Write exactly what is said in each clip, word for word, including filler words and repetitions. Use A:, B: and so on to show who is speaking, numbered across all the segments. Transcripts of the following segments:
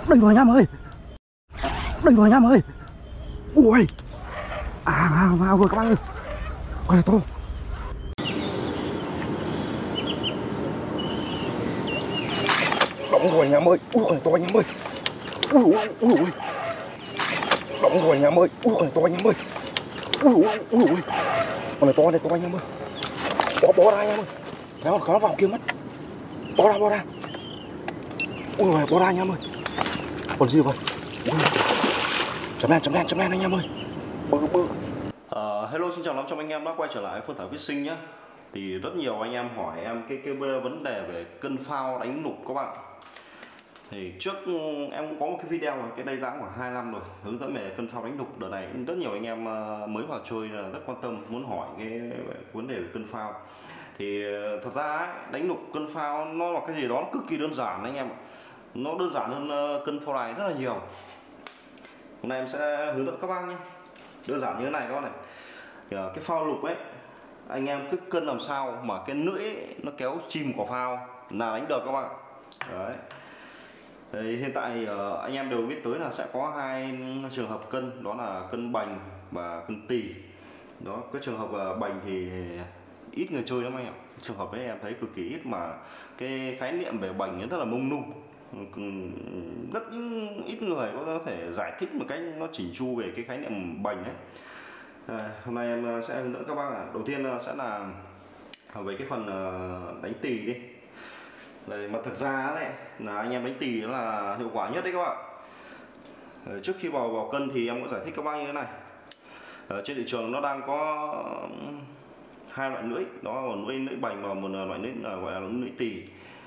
A: Đừng rồi anh em ơi, đừng rồi anh em ơi. Ui, à hàng vào rồi các bác ơi, con này to. Đóng rồi anh em ơi, ui con này to anh em ơi. Ui ui ui ui. Đóng rồi anh em ơi, ui con này to anh em ơi. Ui ui ui ui. Con này to này, to anh em ơi. Bó bó ra anh em ơi. Kéo nó vào kia mất. Bó ra bó ra. Ui ui bó ra anh em ơi. Còn gì vậy? Ui. Chấm đen chấm đen chấm đen anh em ơi. Bự bự.
B: Uh, hello, xin chào năm trăm anh em đã quay trở lại Phương Thảo Fishing nhé. Thì rất nhiều anh em hỏi em cái cái vấn đề về cân phao đánh nục các bạn. Thì trước em cũng có một cái video rồi, cái đây đã khoảng hai năm rồi, hướng dẫn về cân phao đánh nục. Đợt này rất nhiều anh em mới vào chơi là rất quan tâm, muốn hỏi cái vấn đề về cân phao. Thì thật ra đánh nục cân phao nó là cái gì đó cực kỳ đơn giản anh em ạ. Nó đơn giản hơn cân phao đài rất là nhiều. Hôm nay em sẽ hướng dẫn các bác nhé. Đơn giản như thế này các bác này. Cái phao lục ấy, anh em cứ cân làm sao mà cái lưỡi ấy, nó kéo chìm quả phao là đánh được các bạn. Đấy. Đấy, hiện tại anh em đều biết tới là sẽ có hai trường hợp cân, đó là cân bành và cân tỳ. Đó, cái trường hợp bành thì ít người chơi lắm anh ạ. Trường hợp ấy em thấy cực kỳ ít, mà cái khái niệm về bành nó rất là mông lung, rất ít người có thể giải thích một cách nó chỉnh chu về cái khái niệm bành ấy. À, hôm nay em sẽ hướng dẫn các bác là đầu tiên sẽ là về cái phần đánh tỳ đi. Đây, mà thực ra đấy là anh em đánh tỳ nó là hiệu quả nhất đấy các bạn. À, trước khi vào vào cân thì em có giải thích các bác như thế này. Ở trên thị trường nó đang có hai loại lưỡi, đó là một lưỡi lưỡi bành và một loại lưỡi là gọi là lưỡi tỳ.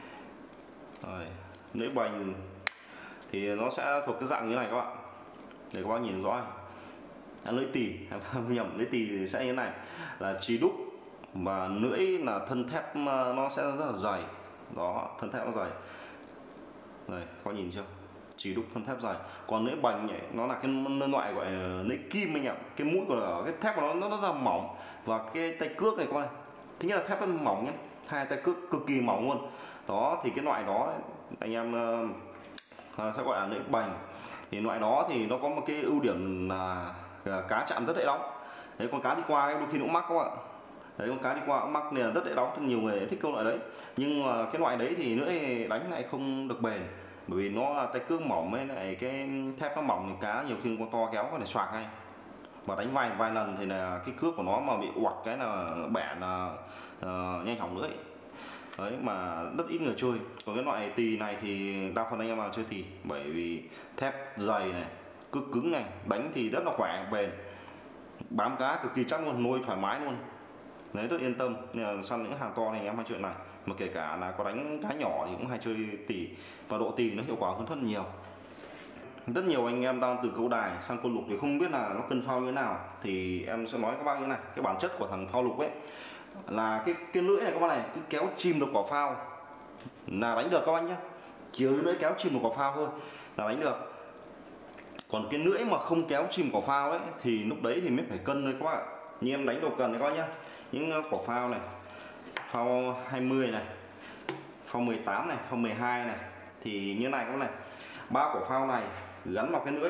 B: Rồi, lưỡi bành thì nó sẽ thuộc cái dạng như này các bạn, để các bác nhìn rõ này. À, lưỡi tỳ nhầm, lưỡi tỳ thì sẽ như thế này, là chì đúc và lưỡi là thân thép, nó sẽ rất là dày. Đó, thân thép nó dày. Đây, có nhìn chưa? Chì đúc thân thép dày. Còn lưỡi bành ấy, nó là cái loại gọi là lưỡi kim anh ạ. Cái mũi của cái thép của nó nó rất là mỏng, và cái tay cước này các bạn. Thứ nhất là thép nó mỏng nhé, hai tay cước cực kỳ mỏng luôn. Đó, thì cái loại đó anh em uh, sẽ gọi là lưỡi bành. Thì loại đó thì nó có một cái ưu điểm là cá chạm rất dễ đóng. Đấy, con cá đi qua đôi khi nó cũng mắc các bạn. Đấy, con cá đi qua cũng mắc nên là rất dễ đóng, nhiều người thích câu loại đấy. Nhưng mà cái loại đấy thì lưỡi đánh lại không được bền, bởi vì nó là tay cước mỏng với lại cái thép nó mỏng, thì cá nhiều khi con to kéo có thể xoạc ngay. Và đánh vài vài lần thì là cái cước của nó mà bị uặt cái là bẻ là uh, nhanh hỏng lưỡi. Đấy, mà rất ít người chơi. Còn cái loại tỳ này thì đa phần anh em vào chơi tỳ, bởi vì thép dày này, cước cứng này, đánh thì rất là khỏe, bền, bám cá cực kỳ chắc luôn, nuôi thoải mái luôn. Đấy, rất yên tâm. Nên là săn những hàng to này em hay chơi này, mà kể cả là có đánh cá nhỏ thì cũng hay chơi tỳ, và độ tỳ nó hiệu quả hơn rất nhiều. Rất nhiều anh em đang từ câu đài sang câu lục thì không biết là nó cân phao như thế nào, thì em sẽ nói các bác như thế này. Cái bản chất của thằng phao lục ấy là cái cái lưỡi này các bác này cứ kéo chìm được quả phao là đánh được các bác nhé. Chỉ lưỡi kéo chìm một quả phao thôi là đánh được. Còn cái lưỡi mà không kéo chìm quả phao ấy thì lúc đấy thì mới phải cân thôi các bạn. Như em đánh đồ cần đấy các bác nhá. Những quả phao này, phao hai mươi này, phao mười tám này, phao mười hai này, thì như này các bác này, ba quả phao này gắn vào cái lưỡi.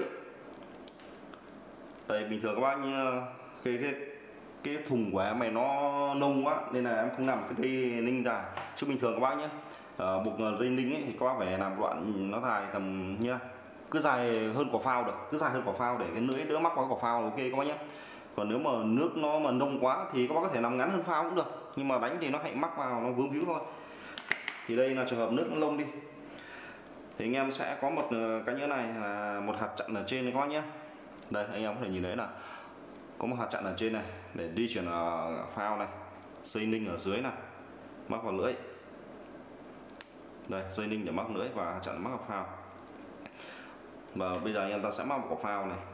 B: Đây, bình thường các bác như cái cái cái thùng của em này nó nông quá nên là em không làm cái dây ninh dài. Chứ bình thường các bác nhé, ở buộc dây ninh ấy, thì các bác phải làm đoạn nó dài tầm như cứ dài hơn quả phao được, cứ dài hơn quả phao để cái lưỡi đỡ mắc vào quả phao, ok các bác nhé. Còn nếu mà nước nó mà nông quá thì các bác có thể làm ngắn hơn phao cũng được, nhưng mà đánh thì nó hay mắc vào, nó vướng víu thôi. Thì đây là trường hợp nước nó nông đi, thì anh em sẽ có một cái như này là một hạt chặn ở trên này các bác nhé. Đây, anh em có thể nhìn thấy là có một hạt chặn ở trên này để di chuyển ở phao này, dây ninh ở dưới này mắc vào lưỡi. Đây, dây ninh để mắc lưỡi và hạt chặn mắc vào phao. Và bây giờ anh em ta sẽ mắc vào quả phao này.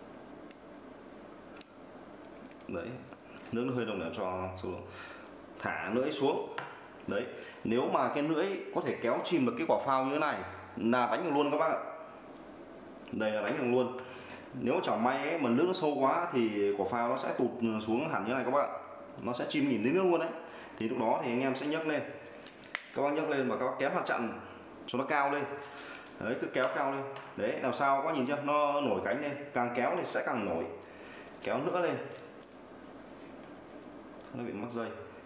B: Đấy, nước nó hơi đồng để cho xuống, thả lưỡi xuống. Đấy, nếu mà cái lưỡi có thể kéo chìm được cái quả phao như thế này là đánh được luôn các bác ạ. Đây là đánh được luôn. Nếu chẳng may ấy, mà nước nó sâu quá thì quả phao nó sẽ tụt xuống hẳn như này các bạn, nó sẽ chìm nhìn đến nước luôn đấy. Thì lúc đó thì anh em sẽ nhấc lên, các bác nhấc lên và các bác kéo hạt chặn cho nó cao lên. Đấy, cứ kéo cao lên. Đấy, làm sao có nhìn chưa, nó nổi cánh lên, càng kéo thì sẽ càng nổi, kéo nữa lên, nó bị mắc dây.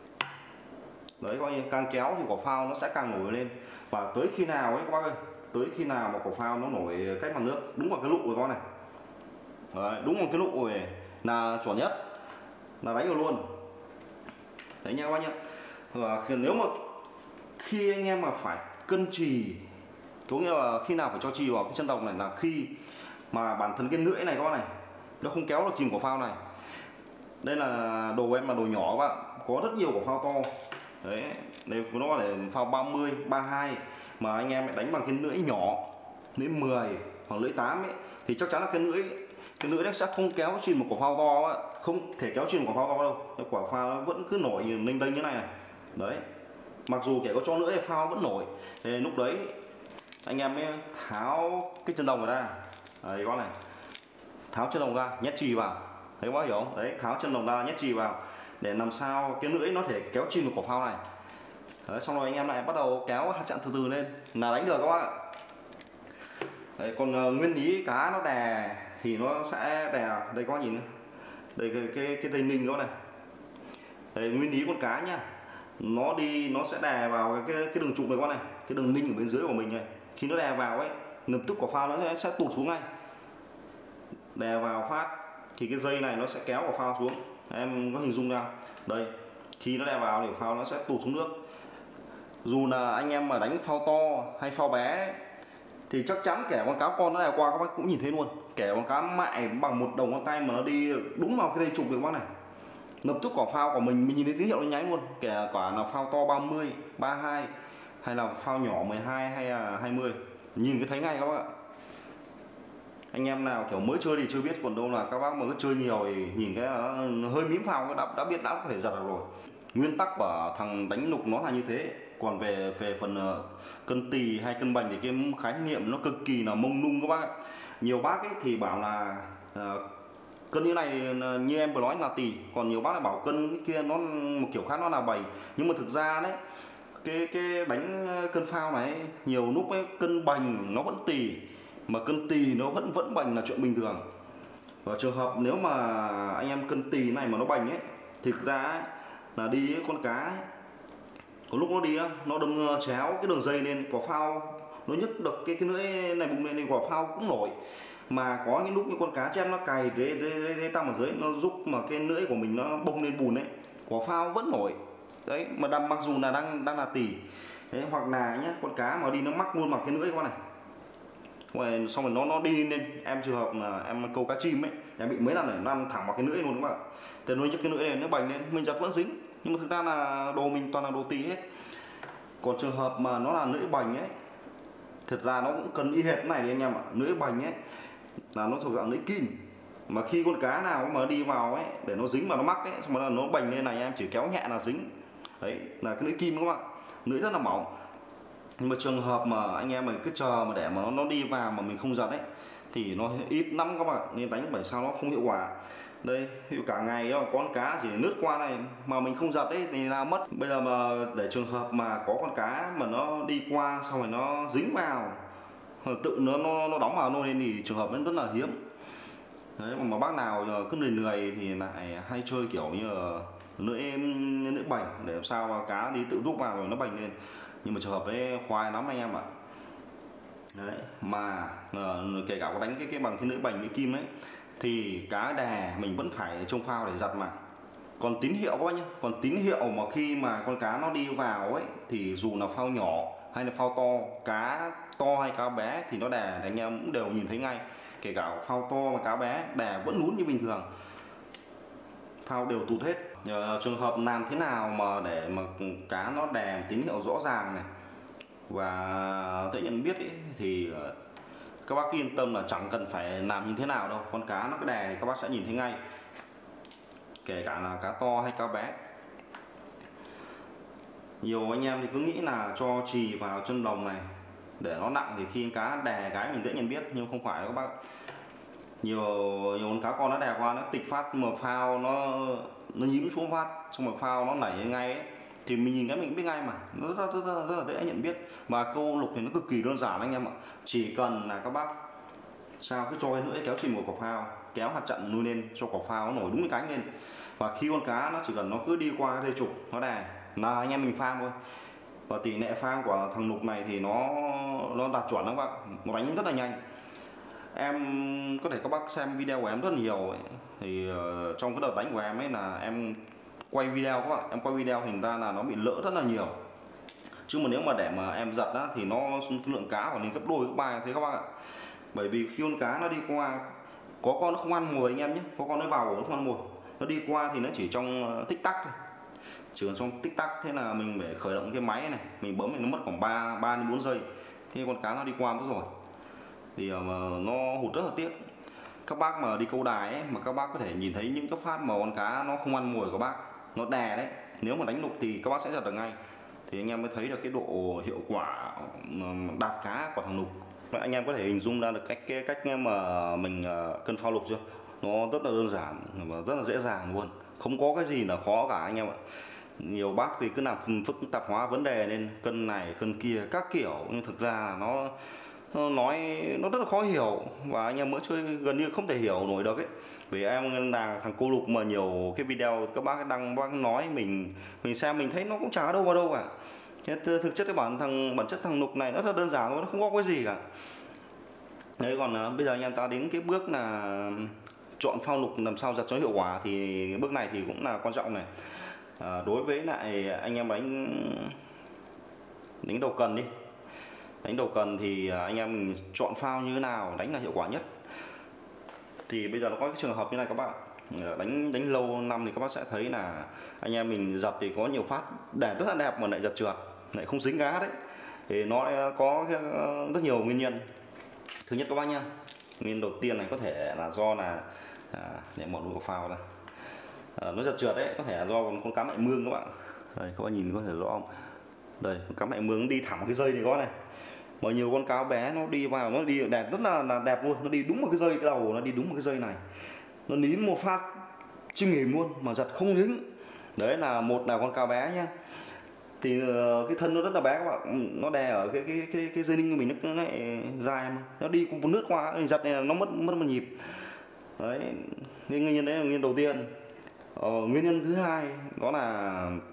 B: Đấy, coi như càng kéo thì quả phao nó sẽ càng nổi lên. Và tới khi nào ấy các bác ơi, tới khi nào mà quả phao nó nổi cách mặt nước, đúng vào cái lụ rồi con này. Đấy, đúng vào cái lụ rồi là chuẩn nhất, là đánh vào luôn. Đấy nha các bác nhá. Và nếu mà khi anh em mà phải cân chì, có nghĩa là khi nào phải cho chì vào cái chân đồng này là khi mà bản thân cái lưỡi này các bác này nó không kéo được chìm quả phao này. Đây là đồ em là đồ nhỏ các bạn, có rất nhiều quả phao to. Đấy, đây nó là phao ba mươi, ba mươi hai mà anh em đánh bằng cái lưỡi nhỏ, lưỡi mười hoặc lưỡi tám ấy, thì chắc chắn là cái lưỡi cái lưỡi nó sẽ không kéo chìm một quả phao to á, không thể kéo chìm một quả phao to đâu. Cái quả phao nó vẫn cứ nổi ninh đênh như này này. Đấy, mặc dù kể có cho lưỡi phao vẫn nổi. Thì lúc đấy anh em mới tháo cái chân đồng ra. Đấy con này, tháo chân đồng ra, nhét chì vào. Thấy các bác hiểu không? Đấy, tháo chân đồng ra, nhét chì vào để làm sao cái lưỡi nó thể kéo chìm được quả phao này. Đấy, xong rồi anh em lại bắt đầu kéo hạt chặn từ từ lên là đánh được các bác ạ. Đấy, còn uh, nguyên lý cá nó đè thì nó sẽ đè, đây các bác nhìn, đây cái cái cái dây ninh đó này. Đây, nguyên lý con cá nhá, nó đi nó sẽ đè vào cái cái, cái đường trục này con này, cái đường ninh ở bên dưới của mình này. Khi nó đè vào ấy, lập tức quả phao nó sẽ, sẽ tụt xuống ngay. Đè vào phát thì cái dây này nó sẽ kéo quả phao xuống. Em có hình dung ra đây, khi nó đè vào thì phao nó sẽ tụt xuống nước. Dù là anh em mà đánh phao to hay phao bé thì chắc chắn kẻ con cá con nó đè qua các bác cũng nhìn thấy luôn. Kẻ con cá mại bằng một đầu ngón tay mà nó đi đúng vào cái dây trục được các bác này, lập tức quả phao của mình mình nhìn thấy tín hiệu nó nháy luôn. Kẻ quả là phao to ba mươi, ba mươi hai hay là phao nhỏ mười hai hay là hai mươi, nhìn cái thấy ngay các bác ạ. Anh em nào kiểu mới chơi thì chưa biết, còn đâu là các bác mà cứ chơi nhiều thì nhìn cái hơi mím phao đã, đã biết đã có thể giật được rồi. Nguyên tắc của thằng đánh nục nó là như thế. Còn về về phần uh, cân tì hay cân bành thì cái khái niệm nó cực kỳ là mông lung các bác. Nhiều bác ấy thì bảo là uh, cân như này như em vừa nói là tì, còn nhiều bác lại bảo cân cái kia nó một kiểu khác nó là bành. Nhưng mà thực ra đấy, cái cái đánh cân phao này nhiều lúc ấy, cân bành nó vẫn tì, mà cân tì nó vẫn vẫn bành là chuyện bình thường. Và trường hợp nếu mà anh em cân tì này mà nó bành ấy, thực ra ấy, là đi ấy, con cá ấy, có lúc nó đi á, nó đâm chéo cái đường dây lên, quả phao nó nhấc được cái cái lưỡi này bùng lên thì quả phao cũng nổi. Mà có những lúc như con cá chép nó cày cái cái tăm ở dưới, nó giúp mà cái lưỡi của mình nó bông lên bùn ấy, quả phao vẫn nổi. Đấy, mà đâm mặc dù là đang đang là tỉ. Đấy, hoặc là nhá, con cá mà đi nó mắc luôn vào cái lưỡi con này. Rồi xong rồi nó nó đi lên, em trường hợp là em câu cá chim ấy, em bị mấy lần này nó ăn thẳng vào cái lưỡi luôn các bạn. Thế nó nhấc cái lưỡi này nó bành lên, mình giật vẫn dính. Nhưng mà thực ra là đồ mình toàn là đồ tì hết. Còn trường hợp mà nó là lưỡi bành ấy, thật ra nó cũng cần y hệt này đi anh em ạ. Lưỡi bành ấy là nó thuộc dạng lưỡi kim, mà khi con cá nào mà đi vào ấy để nó dính vào nó mắc ấy, xong rồi nó bành lên này, em chỉ kéo nhẹ là dính. Đấy là cái lưỡi kim các bạn, lưỡi rất là mỏng. Nhưng mà trường hợp mà anh em mình cứ chờ mà để mà nó, nó đi vào mà mình không giật ấy thì nó ít lắm các bạn, nên đánh bởi sao nó không hiệu quả. Đây, ví dụ cả ngày đó con cá chỉ lướt qua này mà mình không giật ấy thì là mất. Bây giờ mà để trường hợp mà có con cá mà nó đi qua xong rồi nó dính vào, tự nó nó, nó đóng vào nôi lên thì trường hợp nó rất là hiếm. Đấy, mà bác nào cứ lười lười thì lại hay chơi kiểu như là lưỡi lưỡi bành để làm sao mà cá đi tự rút vào rồi nó bành lên. Nhưng mà trường hợp đấy khoai lắm anh em ạ. Đấy, mà uh, kể cả có đánh cái cái bằng cái lưỡi bành lưỡi kim ấy thì cá đè mình vẫn phải trông phao để giật mà. Còn tín hiệu các bác nhá, còn tín hiệu mà khi mà con cá nó đi vào ấy thì dù là phao nhỏ hay là phao to, cá to hay cá bé thì nó đè thì anh em cũng đều nhìn thấy ngay. Kể cả phao to và cá bé đè vẫn lún như bình thường, phao đều tụt hết. Nhờ trường hợp làm thế nào mà để mà cá nó đè tín hiệu rõ ràng này và tự nhiên biết ấy, thì các bác yên tâm là chẳng cần phải làm như thế nào đâu, con cá nó cái đè thì các bác sẽ nhìn thấy ngay, kể cả là cá to hay cá bé. Nhiều anh em thì cứ nghĩ là cho chì vào chân đồng này để nó nặng thì khi cá đè cái mình dễ nhận biết, nhưng không phải đâu các bác. Nhiều nhiều con cá con nó đè qua nó tịch phát mà phao nó nó nhím xuống phát, xong rồi phao nó nảy ngay ấy, thì mình nhìn cái mình biết ngay mà, nó rất, rất, rất, rất là dễ nhận biết. Và câu lục thì nó cực kỳ đơn giản anh em ạ. Chỉ cần là các bác sao cứ cho cái lưỡi kéo chìm vào quả phao, kéo hạt chặn nuôi lên cho quả phao nó nổi đúng cái cánh lên, và khi con cá nó chỉ cần nó cứ đi qua dây trục nó đè là anh em mình phang thôi. Và tỷ lệ phang của thằng lục này thì nó nó đạt chuẩn lắm các bạn, nó đánh rất là nhanh. Em có thể các bác xem video của em rất là nhiều ấy. Thì uh, trong cái đợt đánh của em ấy là em quay video các bạn, em quay video thành ra là nó bị lỡ rất là nhiều. Chứ mà nếu mà để mà em giật á thì nó lượng cá còn lên gấp đôi gấp ba thế các bác ạ. Bởi vì khi con cá nó đi qua, có con nó không ăn mồi anh em nhé, có con nó vào nó không ăn mồi, nó đi qua thì nó chỉ trong tích tắc thôi, chỉ còn trong tích tắc. Thế là mình phải khởi động cái máy này, mình bấm thì nó mất khoảng ba ba đến bốn giây, thế con cá nó đi qua mất rồi, thì uh, nó hụt rất là tiếc. Các bác mà đi câu đài ấy, mà các bác có thể nhìn thấy những cái phát mà con cá nó không ăn mồi của bác, nó đè đấy, nếu mà đánh lục thì các bác sẽ giật được ngay, thì anh em mới thấy được cái độ hiệu quả đạt cá của thằng lục. Anh em có thể hình dung ra được cách cái cách mà mình cân phao lục chưa? Nó rất là đơn giản và rất là dễ dàng luôn, không có cái gì là khó cả anh em ạ. Nhiều bác thì cứ làm phức tạp hóa vấn đề nên cân này cân kia các kiểu, nhưng thực ra là nó, nó nói nó rất là khó hiểu, và anh em mới chơi gần như không thể hiểu nổi được ấy. Vì em là thằng cô lục mà nhiều cái video các bác đăng bác nói mình mình xem mình thấy nó cũng chả đâu vào đâu cả. Thực chất cái bản thằng bản chất thằng lục này nó rất đơn giản thôi, nó không có cái gì cả. Đấy, còn uh, bây giờ anh em ta đến cái bước là chọn phao lục làm sao giật cho hiệu quả, thì bước này thì cũng là quan trọng này. À, đối với lại anh em đánh đánh đầu cần đi, đánh đầu cần thì anh em mình chọn phao như thế nào đánh là hiệu quả nhất. Thì bây giờ nó có cái trường hợp như này các bạn, đánh đánh lâu năm thì các bác sẽ thấy là anh em mình giật thì có nhiều phát đẹp rất là đẹp mà lại giật trượt, lại không dính cá đấy. Thì nó có rất nhiều nguyên nhân. Thứ nhất các bác nhá, nguyên đầu tiên này có thể là do là à, để mở đuôi phao ra, à, nó giật trượt đấy, có thể là do con, con cá mại mương các bạn. Đây các bạn nhìn có thể rõ không? Đây con cá mại mương đi thẳng cái dây này có này, mà nhiều con cá bé nó đi vào nó đi đẹp rất là, là đẹp luôn, nó đi đúng một cái dây, cái đầu nó đi đúng một cái dây này, nó nín một phát chim nghỉm luôn mà giật không dính. Đấy là một là con cá bé nhá, thì cái thân nó rất là bé các bạn, nó đè ở cái cái cái cái dây ninh của mình, nó lại dài mà nó đi cũng nước qua giật này nó mất mất một nhịp. Đấy, nên nguyên nhân đấy là nguyên nhân đầu tiên. Ờ, nguyên nhân thứ hai đó là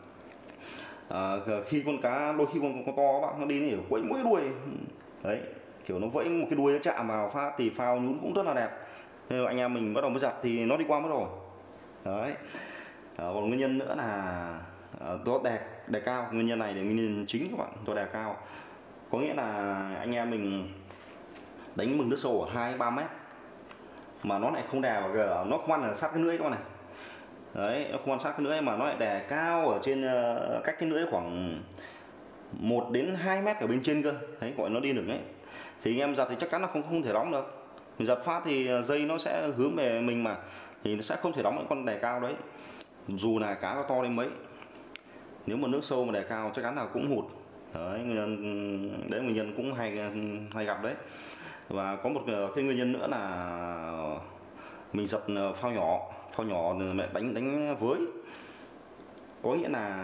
B: à, khi con cá đôi khi con, con to các bạn nó đi nó quẫy mỗi đuôi đấy, kiểu nó vẫy một cái đuôi nó chạm vào phát thì phao nhún cũng rất là đẹp. Nên anh em mình bắt đầu mới giật thì nó đi qua mất rồi. Đấy, à, còn nguyên nhân nữa là do đè đè cao. Nguyên nhân này là nguyên nhân chính các bạn, do đè cao, có nghĩa là anh em mình đánh mực nước sâu ở hai ba mét mà nó lại không đè vào, nó không ăn ở sát cái lưỡi các bạn này. Đấy, nó không ăn sát cái lưỡi mà nó lại đè cao ở trên uh, cách cái lưỡi khoảng một đến hai mét ở bên trên cơ. Đấy, gọi nó đi được đấy. Thì anh em giật thì chắc chắn là không không thể đóng được. Mình giật phát thì dây nó sẽ hướng về mình mà, thì nó sẽ không thể đóng những con đè cao đấy. Dù là cá có to đến mấy, nếu mà nước sâu mà đè cao chắc chắn là cũng hụt. Đấy, nguyên nhân, đấy nguyên nhân cũng hay hay gặp đấy. Và có một cái nguyên nhân nữa là mình giật phao nhỏ, phao nhỏ mẹ đánh đánh với, có nghĩa là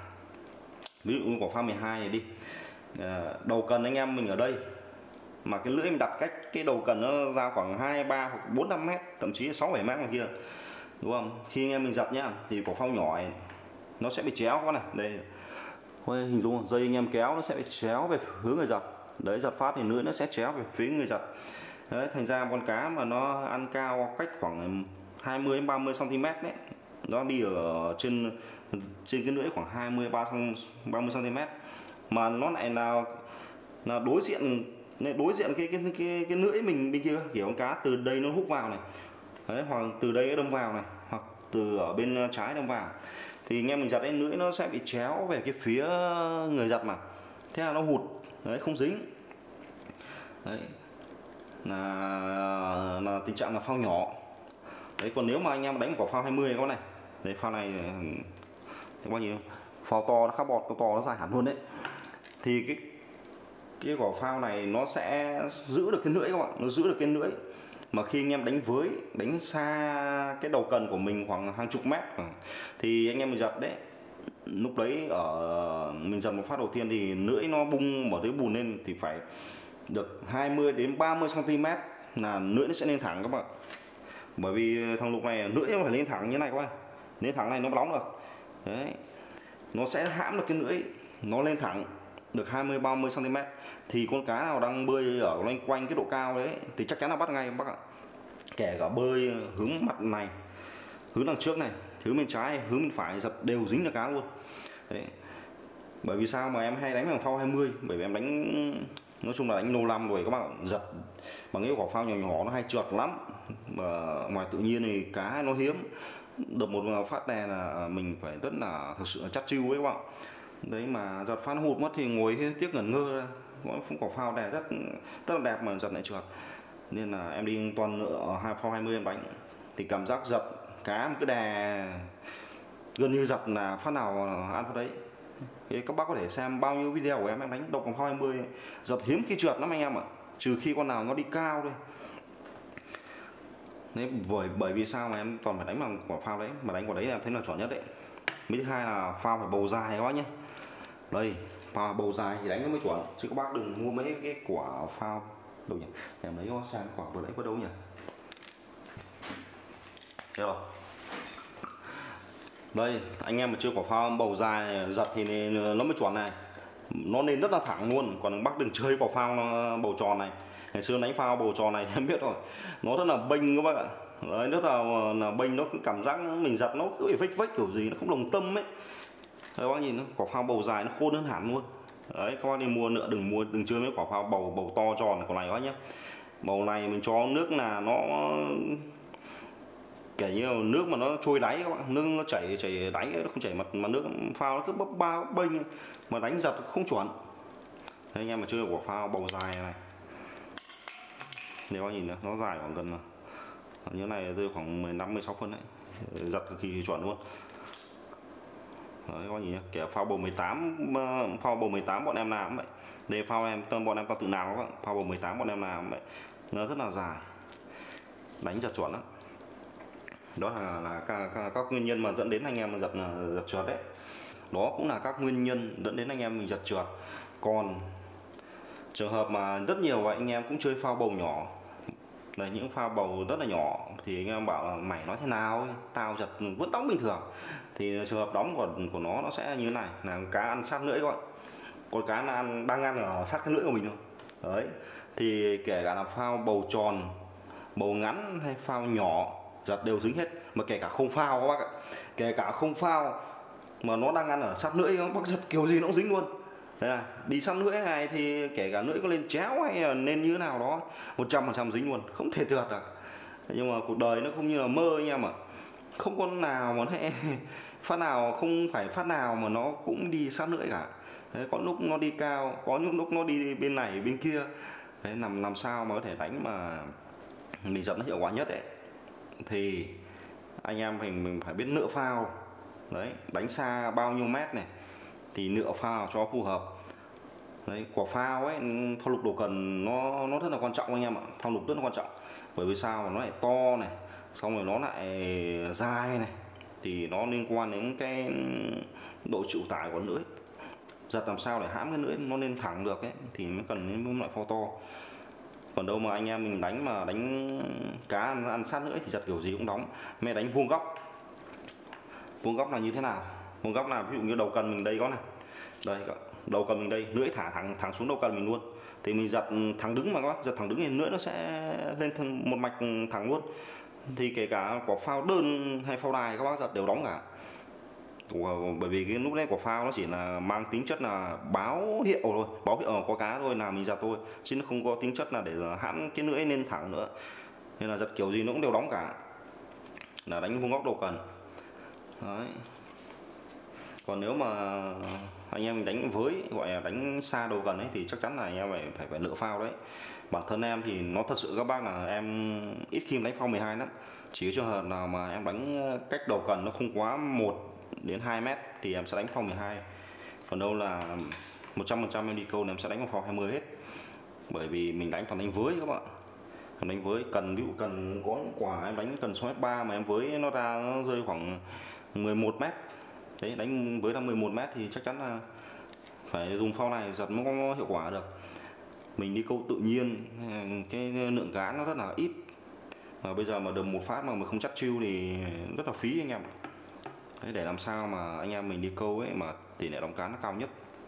B: ví dụ quả phao mười hai này đi, đầu cần anh em mình ở đây mà cái lưỡi mình đặt cách cái đầu cần nó ra khoảng hai ba hoặc bốn năm mét, thậm chí sáu bảy mét ngoài kia, đúng không? Khi anh em mình giật nhá thì quả phao nhỏ này nó sẽ bị chéo quá này, đây hình dung dây anh em kéo nó sẽ bị chéo về hướng người giật. Đấy, giật phát thì lưỡi nó sẽ chéo về phía người giật. Đấy, thành ra con cá mà nó ăn cao cách khoảng hai mươi đến ba mươi xăng ti mét đấy, nó đi ở trên trên cái lưỡi khoảng hai mươi ba mươi xăng ti mét mà nó lại là là đối diện đối diện cái cái cái cái lưỡi mình bên kia, kiểu con cá từ đây nó hút vào này, đấy, hoặc từ đây nó đâm vào này, hoặc từ ở bên trái đâm vào, thì anh em mình giật cái lưỡi nó sẽ bị chéo về cái phía người giật mà, thế là nó hụt, đấy, không dính. Đấy là là tình trạng là phao nhỏ. Đấy, còn nếu mà anh em đánh một quả phao hai mươi này con này, đấy, phao này thấy bao nhiêu, phao to nó khá bọt, nó to nó dài hẳn luôn đấy, thì cái cái quả phao này nó sẽ giữ được cái lưỡi các bạn, nó giữ được cái lưỡi. Mà khi anh em đánh với, đánh xa cái đầu cần của mình khoảng hàng chục mét thì anh em mình giật đấy, lúc đấy ở mình giật một phát đầu tiên thì lưỡi nó bung mở tới bùn lên thì phải được hai mươi đến ba mươi xăng ti mét là lưỡi nó sẽ lên thẳng các bạn. Bởi vì thằng lục này lưỡi nó phải lên thẳng như này các bạn, lên thẳng này nó bóng được đấy, nó sẽ hãm được cái lưỡi nó lên thẳng được hai mươi ba mươi xăng ti mét thì con cá nào đang bơi ở loanh quanh cái độ cao đấy thì chắc chắn là bắt ngay các bác ạ. Kể cả bơi hướng mặt này, hướng đằng trước này, hướng bên trái, hướng bên phải, giật đều dính được cá luôn đấy. Bởi vì sao mà em hay đánh bằng phao hai mươi, bởi vì em đánh nói chung là đánh lâu năm rồi các bạn, giật bằng cái quả phao nhỏ nhỏ nó hay trượt lắm, mà ngoài tự nhiên thì cá nó hiếm, được một phát này là mình phải rất là thực sự là chắt chiu ấy các bạn đấy. Mà giật phát hụt mất thì ngồi tiếc ngẩn ngơ, có quả phao này rất rất là đẹp mà giật lại trượt, nên là em đi toàn ở hai phao hai mươi em đánh thì cảm giác giật cá một cái đè gần như giật là phát nào ăn phát đấy. Thế các bác có thể xem bao nhiêu video của em em đánh độc bằng phao hai mươi giật hiếm khi trượt lắm anh em ạ, trừ khi con nào nó đi cao thôi. Đấy, bởi bởi vì sao mà em toàn phải đánh bằng quả phao đấy, mà đánh quả đấy là em thấy là chuẩn nhất đấy. Mấy thứ hai là phao phải bầu dài các bác nhé. Đây, phao bầu dài thì đánh nó mới chuẩn, chứ các bác đừng mua mấy cái quả phao đâu nhỉ, em lấy có xem quả vừa đấy có đâu nhỉ. Được rồi. Đây, anh em mà chưa quả phao bầu dài này, giật thì nó mới chuẩn này, nó nên rất là thẳng luôn. Còn bác đừng chơi quả phao bầu tròn này, ngày xưa đánh phao bầu tròn này em biết rồi, nó rất là bênh các bác ạ. Đấy, rất là là bênh, nó cảm giác mình giật nó cứ bị vách vách kiểu gì, nó không đồng tâm ấy. Đấy, các bác nhìn quả phao bầu dài nó khôn hơn hẳn luôn. Đấy, các bác đi mua nữa đừng mua đừng chơi mấy quả phao bầu bầu to tròn này, còn này các bác nhé. Bầu này mình cho nước là nó kể như nước mà nó trôi đáy các bạn, nước nó chảy chảy đáy, nó không chảy mặt mà nước phao nó cứ bấp ba bênh mà đánh giật không chuẩn. Đấy, anh em mà chơi quả phao bầu dài này, nếu anh nhìn nó dài khoảng gần như này rơi khoảng mười lăm mười sáu phân đấy, giật cực kỳ chuẩn luôn. Đấy, các bạn nhìn nhá, kẻ phao bầu mười tám, phao bầu mười tám bọn em làm vậy. Đây phao em tâm bọn em tao tự làm các bạn, phao bầu mười tám bọn em làm vậy, nó rất là dài, đánh giật chuẩn lắm. Đó là, là các, các, các nguyên nhân mà dẫn đến anh em giật giật trượt đấy. Đó cũng là các nguyên nhân dẫn đến anh em mình giật trượt. Còn trường hợp mà rất nhiều anh em cũng chơi phao bầu nhỏ, là những phao bầu rất là nhỏ, thì anh em bảo là mày nói thế nào, tao giật vẫn đóng bình thường. Thì trường hợp đóng của của nó nó sẽ như thế này, là cá ăn sát lưỡi các bạn, con cá nó ăn đang ăn ở sát cái lưỡi của mình thôi. Đấy, thì kể cả là phao bầu tròn, bầu ngắn hay phao nhỏ, giật đều dính hết. Mà kể cả không phao các bác ạ, kể cả không phao mà nó đang ăn ở sát lưỡi, các bác giật kiểu gì nó cũng dính luôn. Đấy là đi sát lưỡi này thì kể cả lưỡi có lên chéo hay là nên như thế nào đó, một trăm phần trăm dính luôn, không thể trượt được. Nhưng mà cuộc đời nó không như là mơ anh em ạ, không con nào mà nó phát nào không phải phát nào mà nó cũng đi sát lưỡi cả. Đấy, có lúc nó đi cao, có những lúc nó đi bên này bên kia. Đấy, làm làm sao mà có thể đánh mà mình giật nó hiệu quả nhất đấy, thì anh em mình mình phải biết nựa phao. Đấy, đánh xa bao nhiêu mét này thì nựa phao cho phù hợp. Đấy, quả phao ấy, phao lục đầu cần nó nó rất là quan trọng anh em ạ, phao lục rất là quan trọng. Bởi vì sao mà nó lại to này, xong rồi nó lại dài này, thì nó liên quan đến cái độ chịu tải của lưỡi. Giật làm sao để hãm cái lưỡi nó lên thẳng được ấy, thì mới cần những loại phao to. Còn đâu mà anh em mình đánh mà đánh cá ăn, ăn sát lưỡi thì giật kiểu gì cũng đóng. Mẹ đánh vuông góc. Vuông góc là như thế nào? Vuông góc là ví dụ như đầu cần mình đây có này, đây đầu cần mình đây, lưỡi thả thẳng thẳng xuống đầu cần mình luôn, thì mình giật thẳng đứng mà các bác, giật thẳng đứng thì lưỡi nó sẽ lên một mạch thẳng luôn. Thì kể cả quả phao đơn hay phao đài các bác giật đều đóng cả. Bởi vì cái lúc đấy quả phao nó chỉ là mang tính chất là báo hiệu thôi, báo hiệu có cá thôi là mình giật thôi, chứ nó không có tính chất là để hãm cái lưỡi lên thẳng nữa. Nên là giật kiểu gì nó cũng đều đóng cả, là đánh vuông góc đầu cần. Đấy. Còn nếu mà anh em mình đánh với gọi là đánh xa đầu cần ấy thì chắc chắn là anh em phải phải phải lựa phao đấy. Bản thân em thì nó thật sự các bác là em ít khi đánh phao mười hai lắm, chỉ có trường hợp nào mà em đánh cách đầu cần nó không quá một đến hai mét thì em sẽ đánh phao mười hai. Còn đâu là một trăm phần trăm em đi câu em sẽ đánh phao hai mươi hết. Bởi vì mình đánh toàn đánh với các bạn. Còn đánh với cần, ví dụ cần có quả em đánh cần số ba mà em với nó ra nó rơi khoảng mười một mét Đấy, đánh với là mười một mét thì chắc chắn là phải dùng phao này giật mới có hiệu quả được. Mình đi câu tự nhiên cái lượng cá nó rất là ít, mà bây giờ mà được một phát mà mình không chắc chiêu thì rất là phí anh em. Đấy, để làm sao mà anh em mình đi câu ấy mà tỷ lệ đóng cá nó cao nhất.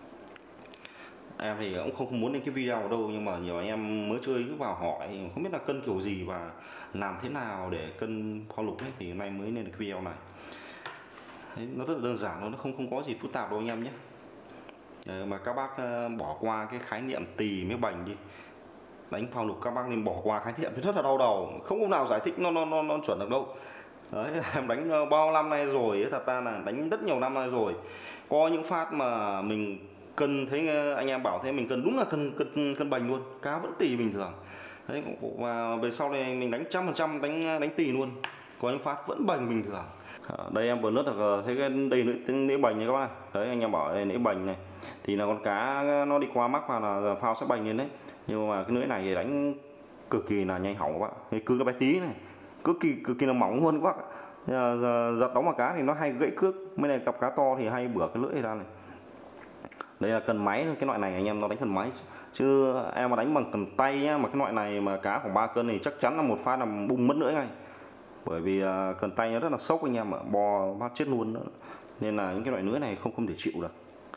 B: Em thì cũng không muốn lên cái video đâu, nhưng mà nhiều anh em mới chơi cứ vào hỏi không biết là cân kiểu gì và làm thế nào để cân phao lục ấy, thì hôm nay mới lên được cái video này. Đấy, nó rất là đơn giản, nó không không có gì phức tạp đâu anh em nhé. Đấy, mà các bác bỏ qua cái khái niệm tì mới bành đi. Đánh phao lục các bác nên bỏ qua khái niệm thì rất là đau đầu, không có nào giải thích nó nó nó, nó chuẩn được đâu. Đấy, em đánh bao năm nay rồi, thật ra là đánh rất nhiều năm nay rồi. Có những phát mà mình cân thấy anh em bảo thế, mình cân đúng là cân cân cân bành luôn, cá vẫn tì bình thường. Đấy, và về sau này mình đánh trăm phần trăm đánh đánh tì luôn, có những phát vẫn bành bình thường. Đây em vừa nứt được thấy cái đây nĩa bành này các bạn. Đấy, anh em bảo đây nĩa bành này thì là con cá nó đi qua mắc vào là phao sẽ bành lên đấy. Nhưng mà cái lưỡi này thì đánh cực kỳ là nhanh hỏng các bạn. Cái cứ cái bé tí này cực kỳ cực kỳ là mỏng luôn các bác. Giật đóng vào cá thì nó hay gãy cước, mấy này cặp cá to thì hay bửa cái lưỡi ra này. Đây là cần máy, cái loại này anh em nó đánh cần máy, chứ em mà đánh bằng cần tay nhá, mà cái loại này mà cá khoảng ba cân thì chắc chắn là một phát là bung mất lưỡi ngay. Bởi vì cần tay nó rất là sốc anh em ạ, bò phát chết luôn nữa. Nên là những cái loại lưỡi này không không thể chịu được.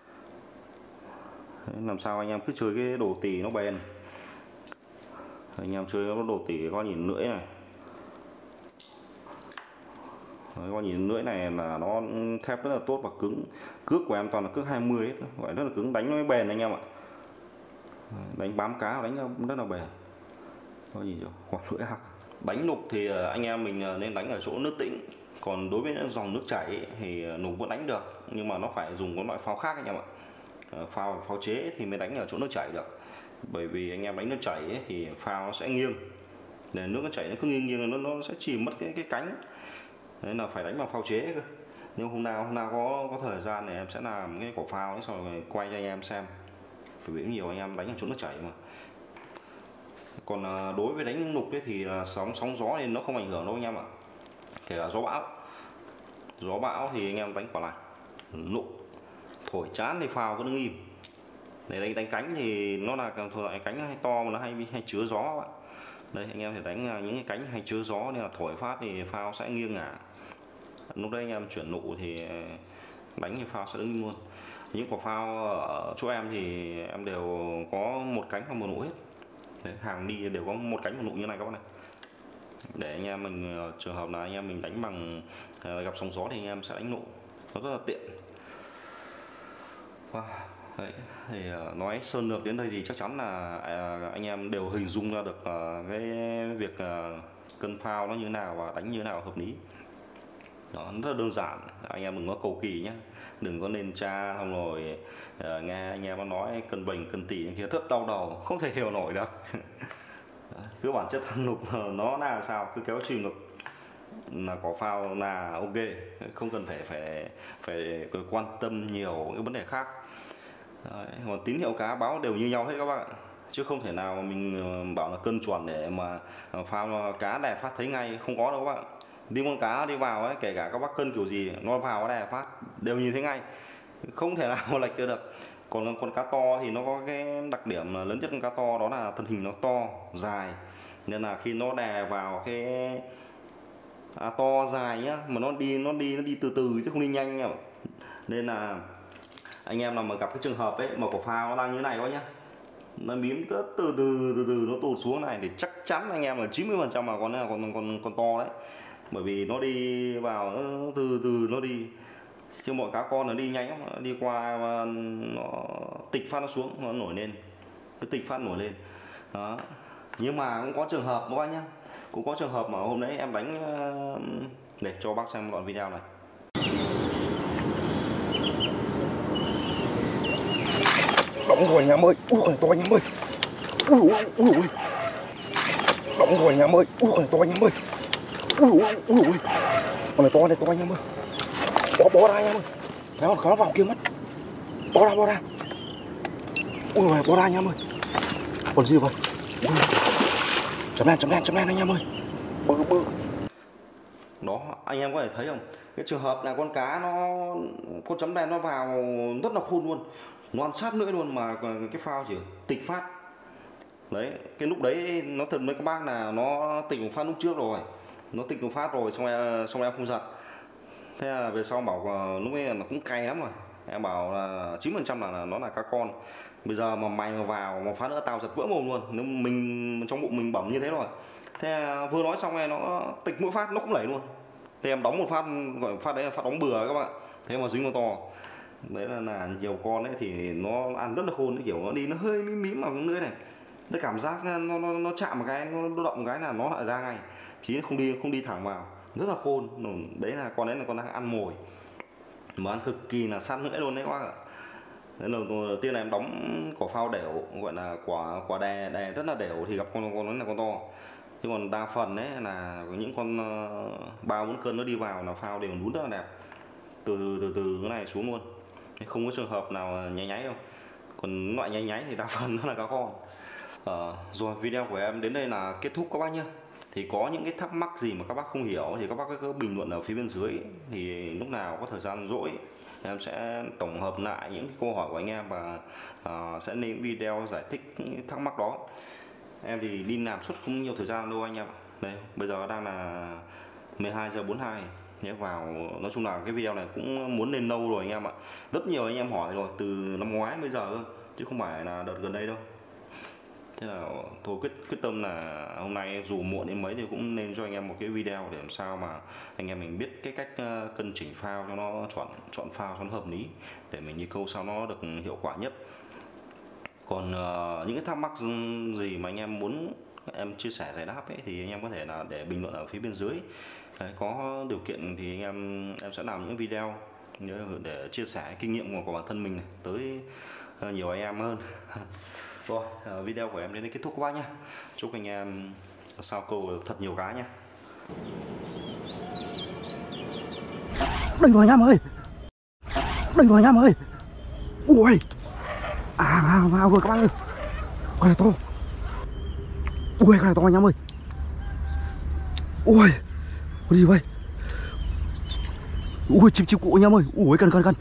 B: Đấy, làm sao anh em cứ chơi cái đồ tì nó bền. Anh em chơi nó đồ tì có nhìn lưỡi này. Đấy, có nhìn lưỡi này là nó thép rất là tốt và cứng. Cước của em toàn là cước hai mươi hết, gọi rất là cứng, đánh nó mới bền anh em ạ. Đánh bám cá đánh rất là bền. Có gì rồi, quả lưỡi hạc. Đánh nục thì anh em mình nên đánh ở chỗ nước tĩnh. Còn đối với dòng nước chảy thì nục vẫn đánh được, nhưng mà nó phải dùng các loại phao khác anh em ạ. Phao phao chế thì mới đánh ở chỗ nước chảy được. Bởi vì anh em đánh nước chảy ấy, thì phao nó sẽ nghiêng, để nước nó chảy nó cứ nghiêng nghiêng nó nó sẽ chìm mất cái cái cánh. Đấy là phải đánh bằng phao chế cơ. Nhưng hôm nào hôm nào có có thời gian thì em sẽ làm cái cổ phao ấy xong rồi quay cho anh em xem. Phải biết nhiều anh em đánh ở chỗ nước chảy mà. Còn đối với đánh nục ấy thì sóng sóng gió thì nó không ảnh hưởng đâu anh em ạ. Kể cả gió bão. Gió bão thì anh em đánh quả này. Nục thổi chán thì phao cứ đứng im. Để đánh đánh cánh thì nó là loại cánh hay to mà nó hay hay chứa gió ạ. Đây anh em phải đánh những cái cánh hay chứa gió nên là thổi phát thì phao sẽ nghiêng ngả. Lúc đấy anh em chuyển nụ thì đánh thì phao sẽ đứng im luôn. Những quả phao ở chỗ em thì em đều có một cánh hoặc một nụ hết. Đấy, hàng đi đều có một cánh một nụ như này các bạn này. Để anh em mình trường hợp là anh em mình đánh bằng gặp sóng gió thì anh em sẽ đánh nụ, nó rất là tiện. Wow. Đấy, thì nói sơn lược đến đây thì chắc chắn là anh em đều hình dung ra được cái việc cân phao nó như thế nào và đánh như thế nào hợp lý. Đó, rất là đơn giản, anh em đừng có cầu kỳ nhé, đừng có nên tra xong rồi uh, nghe anh em nó nói cân bình cân tỷ kia rất đau đầu, không thể hiểu nổi được. Cứ bản chất thằng lục nó là sao, cứ kéo chìm được là có phao là ok, không cần phải phải phải quan tâm nhiều cái vấn đề khác. Đấy, còn tín hiệu cá báo đều như nhau hết các bạn, chứ không thể nào mà mình bảo là cân chuẩn để mà phao cá đè phát thấy ngay, không có đâu các bạn. Đi con cá đi vào ấy, kể cả các bác cân kiểu gì nó vào đè phát đều nhìn thấy ngay, không thể nào mà lệch được. Còn con cá to thì nó có cái đặc điểm lớn nhất con cá to đó là thân hình nó to dài, nên là khi nó đè vào cái à, to dài nhá, mà nó đi nó đi nó đi từ từ chứ không đi nhanh nhá. Nên là anh em nào mà gặp cái trường hợp ấy mà cổ phao nó đang như thế này quá nhá, nó bím từ từ từ từ từ nó tụt xuống này thì chắc chắn anh em là chín mươi phần trăm là con là con con con to đấy. Bởi vì nó đi vào nó từ từ nó đi, chứ mọi cá con nó đi nhanh lắm, nó đi qua nó tịch phát nó xuống nó nổi lên, cái tịch phát nổi lên đó. Nhưng mà cũng có trường hợp các bác nhá, cũng có trường hợp mà hôm đấy em đánh để cho bác xem đoạn video này.
A: Đóng rồi anh em ơi, ui con này to anh em ơi, ui ui ui ui, đóng rồi anh em ơi, ui con này to anh em ơi, ui ui ui ui, con này to này to anh em ơi, bó bó ra anh em ơi, thấy không, nó vào kia mất, bó ra bó ra, ui rồi bó ra anh em ơi, còn gì vậy, chấm đen chấm đen chấm đen anh em ơi, bự bự.
B: Đó, anh em có thể thấy không, cái trường hợp là con cá nó con chấm đen nó vào rất là khôn luôn, nó ăn sát lưỡi luôn, mà cái phao chỉ tịch phát. Đấy, cái lúc đấy nó thật với các bác là nó tịch một phát lúc trước rồi, nó tịch một phát rồi, xong em xong em không giật. Thế là về sau bảo lúc ấy nó cũng cay lắm rồi, em bảo là chín phần trăm là nó là cá con. Bây giờ mà mày mà vào một phát nữa tao giật vỡ mồm luôn, nếu mình trong bụng mình bẩm như thế rồi. Thế vừa nói xong này nó tịch mỗi phát nó cũng lẩy luôn. Thế em đóng một phát, gọi phát đấy là phát đóng bừa các bạn. Thế mà dính con to. Đấy là, là nhiều con ấy thì nó ăn rất là khôn, kiểu nó đi nó hơi mím mím vào cái lưỡi này. Nó cảm giác nó nó, nó chạm một cái, nó động một cái là nó lại ra ngay. Chứ không đi không đi thẳng vào. Rất là khôn. Đấy là con đấy là con đang ăn mồi. Mà ăn cực kỳ là sát lưỡi luôn đấy các bác ạ. Đấy là đầu tiên là em đóng quả phao đều, gọi là quả quả đè đè rất là đều thì gặp con con nó là con to. Chứ còn đa phần đấy là những con ba bốn cân nó đi vào là phao đều nhún rất là đẹp, từ từ từ cái này xuống luôn, không có trường hợp nào nháy nháy đâu. Còn loại nháy nháy thì đa phần nó là cá con. À, rồi video của em đến đây là kết thúc các bác nhé. Thì có những cái thắc mắc gì mà các bác không hiểu thì các bác cứ bình luận ở phía bên dưới, thì lúc nào có thời gian rỗi em sẽ tổng hợp lại những câu hỏi của anh em và uh, sẽ lên video giải thích những thắc mắc đó. Em thì đi làm suốt không nhiều thời gian đâu anh em. Đây, bây giờ đang là mười hai giờ bốn mươi hai nhé, vào nói chung là cái video này cũng muốn lên lâu rồi anh em ạ. Rất nhiều anh em hỏi rồi, từ năm ngoái bây giờ chứ không phải là đợt gần đây đâu. Thế là thôi quyết quyết tâm là hôm nay dù muộn đến mấy thì cũng nên cho anh em một cái video để làm sao mà anh em mình biết cái cách cân chỉnh phao cho nó chọn chọn phao cho nó hợp lý, để mình đi câu sao nó được hiệu quả nhất. Còn uh, những cái thắc mắc gì mà anh em muốn em chia sẻ giải đáp ấy, thì anh em có thể là để bình luận ở phía bên dưới. Đấy, có điều kiện thì anh em em sẽ làm những video để chia sẻ kinh nghiệm của bản thân mình này, tới uh, nhiều anh em hơn. Rồi, uh, video của em đến đây kết thúc các bác nhé. Chúc anh em sao câu được thật nhiều cá nhé.
A: Đây rồi anh em ơi, đây rồi anh em ơi. Ui, à vào vào rồi các bác ơi, con này to. Ui, con này to anh em ơi. Ui, con gì vậy? Ui, chim chim cụ anh em ơi. Ui, cần cần cần.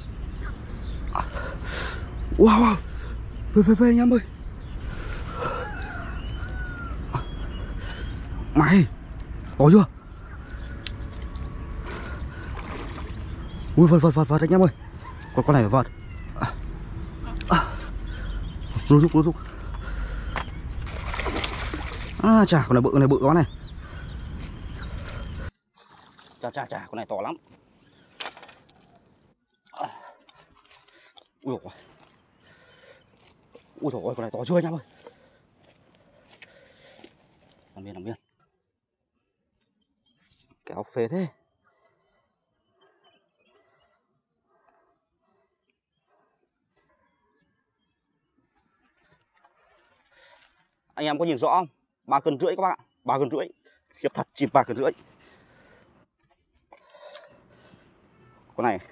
A: Wow, wow. Về về về anh em ơi. Mày to chưa? Ui, vợt vợt vợt vợt anh em ơi. Con con này phải vợt. Lút rút lút rút. À chà, con này bự, con này bự quá này. Chà chà chà, con này to lắm. Ui dồi, ui dồi ôi, con này to chưa anh em ơi. Nằm biên, nằm biên. Kéo phê thế. Anh em có nhìn rõ không? Ba cân rưỡi các bạn ạ, ba cân rưỡi. Khiếp thật, chìm ba cân rưỡi. Con này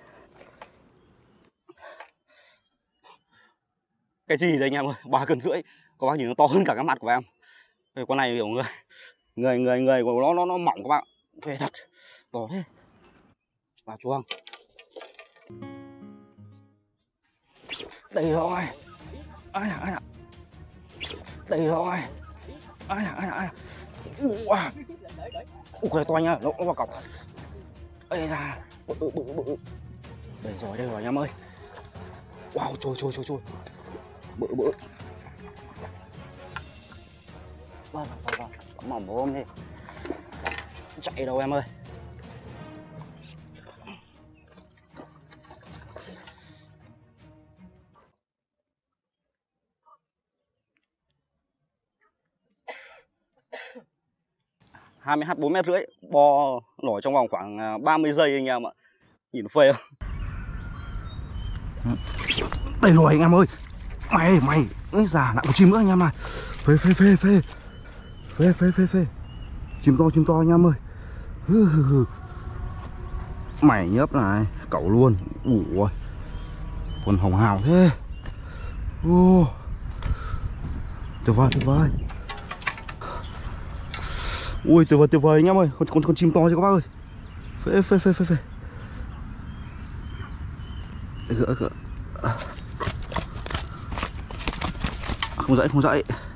A: cái gì đây anh em ơi, ba cân rưỡi. Các bác nhìn nó to hơn cả cái mặt của em. Cái con này kiểu người người người người của nó nó nó mỏng các bạn. Phê thật, to thế. Vào chuông. Đây rồi. Ai à, ai à. Đây rồi. Ai à, ai à, ai à. Wow. Ủa, cái to nha, nó, nó vào cọc. Ê da, bự bự bự. Đây rồi, đây rồi anh em ơi. Wow, trôi trôi trôi trôi. Bự bự. Vâng, vâng, vâng, có mỏng bố ôm đi. Chạy đâu em ơi. hai mươi h bốn mét rưỡi, bò nổi trong vòng khoảng ba mươi giây anh em ạ. Nhìn phê không? Đây rồi anh em ơi. Mày mày ấy già lại một chim nữa anh em này. Phê phê phê phê. Phê phê phê phê. Chim to chim to anh em ơi. Hừ, hừ, hừ. Mày nhấp này, cẩu luôn. Ủa. Còn hồng hào thế. Ô. Tuyệt vời tuyệt vời. Ui tuyệt vời tuyệt vời anh em ơi. Con con con chim to chứ các bác ơi. Phê phê phê phê phê. Gỡ gỡ. Không dậy không dậy.